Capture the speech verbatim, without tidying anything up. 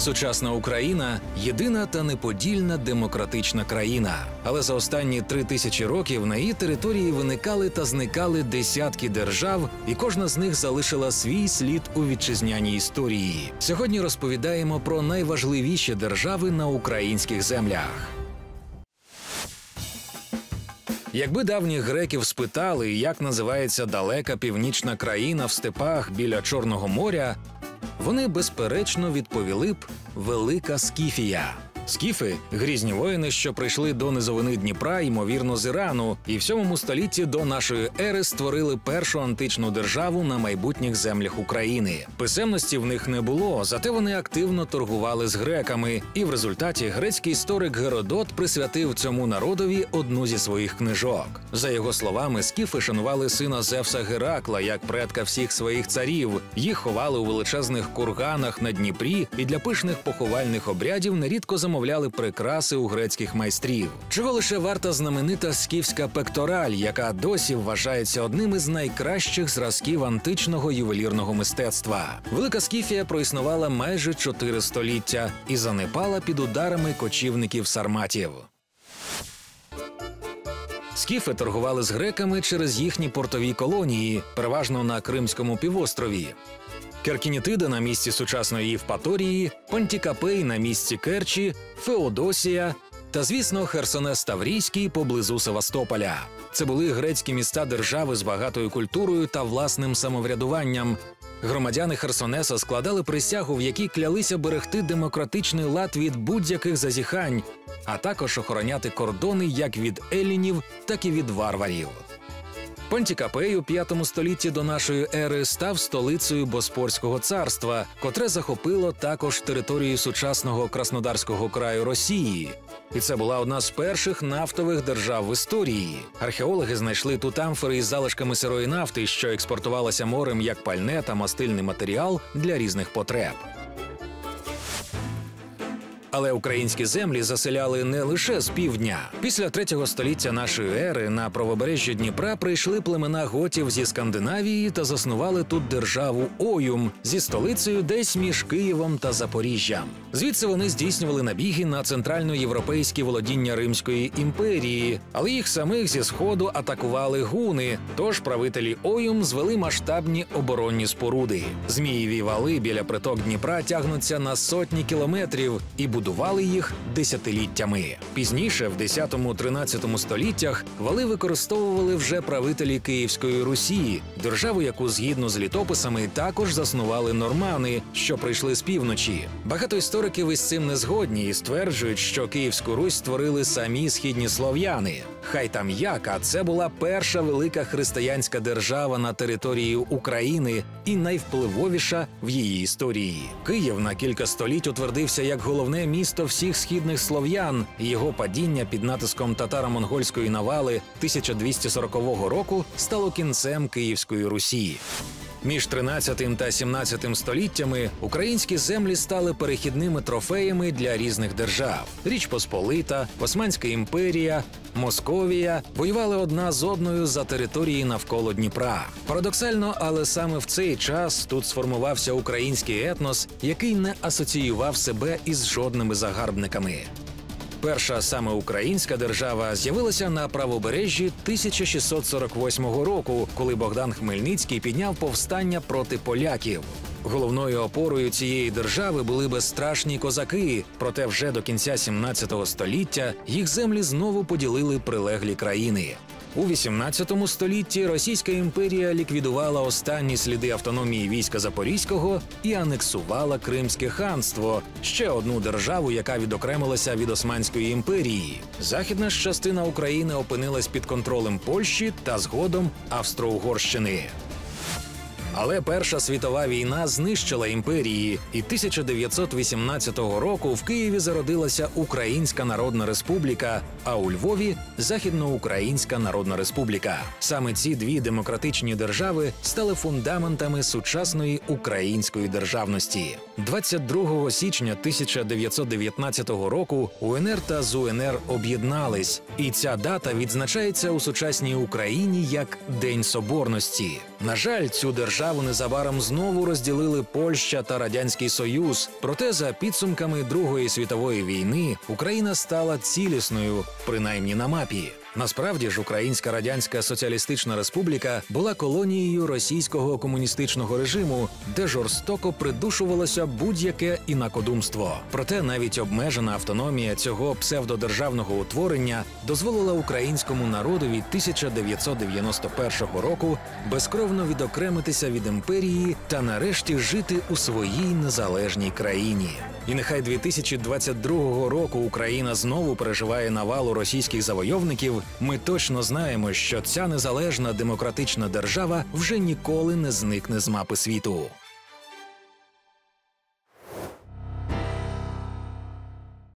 Сучасна Україна – єдина та неподільна демократична країна. Але за останні три тисячі років на її території виникали та зникали десятки держав, і кожна з них залишила свій слід у вітчизняній історії. Сьогодні розповідаємо про найважливіші держави на українських землях. Якби давніх греків спитали, як називається далека північна країна в степах біля Чорного моря, вони безперечно відповіли б «Велика Скіфія». Скіфи – грізні воїни, що прийшли до низовини Дніпра, ймовірно, з Ірану, і в сьомому столітті до нашої ери створили першу античну державу на майбутніх землях України. Писемності в них не було, зате вони активно торгували з греками, і в результаті грецький історик Геродот присвятив цьому народові одну зі своїх книжок. За його словами, скіфи шанували сина Зевса Геракла як предка всіх своїх царів, їх ховали у величезних курганах на Дніпрі і для пишних поховальних обрядів нерідко замовляли прикраси у грецьких майстрів. Чого лише варта знаменита скіфська пектораль, яка досі вважається одним із найкращих зразків античного ювелірного мистецтва. Велика Скіфія проіснувала майже чотири століття і занепала під ударами кочівників-сарматів. Скіфи торгували з греками через їхні портові колонії, переважно на Кримському півострові. Керкінітида на місці сучасної Євпаторії, Пантікапей на місці Керчі, Феодосія та, звісно, Херсонес Таврійський поблизу Севастополя. Це були грецькі міста-держави з багатою культурою та власним самоврядуванням. Громадяни Херсонеса складали присягу, в якій клялися берегти демократичний лад від будь-яких зазіхань, а також охороняти кордони як від елінів, так і від варварів. Пантікапей у п'ятому столітті до нашої ери став столицею Боспорського царства, котре захопило також територію сучасного Краснодарського краю Росії. І це була одна з перших нафтових держав в історії. Археологи знайшли тут амфори із залишками сирої нафти, що експортувалася морем як пальне та мастильний матеріал для різних потреб. Але українські землі заселяли не лише з півдня. Після третього століття нашої ери на правобережжі Дніпра прийшли племена готів зі Скандинавії та заснували тут державу Оюм зі столицею десь між Києвом та Запоріжжям. Звідси вони здійснювали набіги на центральноєвропейські володіння Римської імперії, але їх самих зі сходу атакували гуни, тож правителі Оюм звели масштабні оборонні споруди. Змієві вали біля приток Дніпра тягнуться на сотні кілометрів і будували їх десятиліттями. Пізніше, в десятому-тринадцятому століттях, вали використовували вже правителі Київської Русі, державу, яку згідно з літописами також заснували нормани, що прийшли з півночі. Багато істориків із цим не згодні і стверджують, що Київську Русь створили самі східні слов'яни. Хай там як, а це була перша велика християнська держава на території України і найвпливовіша в її історії. Київ на кілька століть утвердився як головне місто всіх східних слов'ян, і його падіння під натиском татаро-монгольської навали тисяча двісті сорокового року стало кінцем Київської Русі. Між тринадцятим та сімнадцятим століттями українські землі стали перехідними трофеями для різних держав. Річ Посполита, Османська імперія, Московія воювали одна з одною за території навколо Дніпра. Парадоксально, але саме в цей час тут сформувався український етнос, який не асоціював себе із жодними загарбниками. Перша саме українська держава з'явилася на правобережжі тисяча шістсот сорок восьмого року, коли Богдан Хмельницький підняв повстання проти поляків. Головною опорою цієї держави були безстрашні козаки, проте вже до кінця сімнадцятого століття їх землі знову поділили прилеглі країни. У вісімнадцятому столітті Російська імперія ліквідувала останні сліди автономії війська Запорізького і анексувала Кримське ханство – ще одну державу, яка відокремилася від Османської імперії. Західна ж частина України опинилась під контролем Польщі та згодом Австро-Угорщини. Але Перша світова війна знищила імперії, і тисяча дев'ятсот вісімнадцятого року в Києві зародилася Українська Народна Республіка, а у Львові – Західноукраїнська Народна Республіка. Саме ці дві демократичні держави стали фундаментами сучасної української державності. двадцять другого січня тисяча дев'ятсот дев'ятнадцятого року УНР та ЗУНР об'єднались, і ця дата відзначається у сучасній Україні як День Соборності. На жаль, цю державу незабаром знову розділили Польща та Радянський Союз, проте за підсумками Другої світової війни Україна стала цілісною, принаймні на мапі. Насправді ж Українська Радянська Соціалістична Республіка була колонією російського комуністичного режиму, де жорстоко придушувалося будь-яке інакодумство. Проте навіть обмежена автономія цього псевдодержавного утворення дозволила українському народові тисяча дев'ятсот дев'яносто першого року безкровно відокремитися від імперії та нарешті жити у своїй незалежній країні. І нехай дві тисячі двадцять другого року Україна знову переживає навалу російських завойовників, ми точно знаємо, що ця незалежна демократична держава вже ніколи не зникне з мапи світу.